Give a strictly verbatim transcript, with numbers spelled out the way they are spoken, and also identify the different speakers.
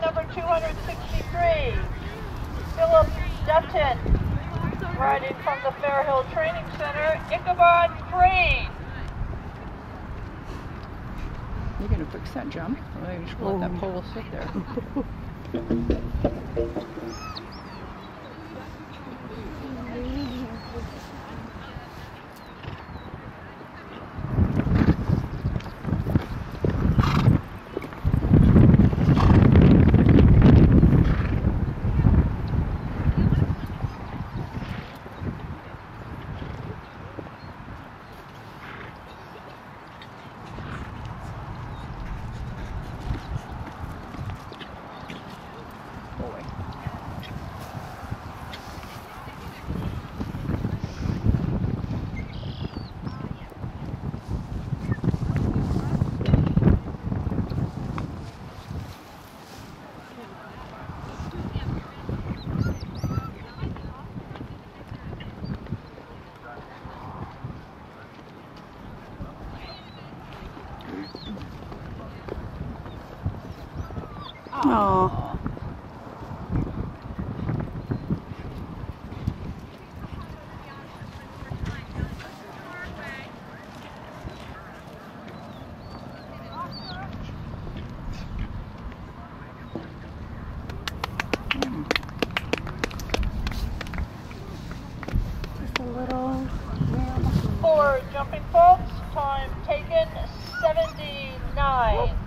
Speaker 1: number two hundred sixty-three, Philip Dutton, riding from the Fairhill Training Center, Icabad Crane.
Speaker 2: You're going to fix that jump? Or you just let
Speaker 3: Oh.
Speaker 2: that pole sit there? Boy.
Speaker 3: Aww. Just a little.
Speaker 1: For jumping faults, time taken seventy-nine.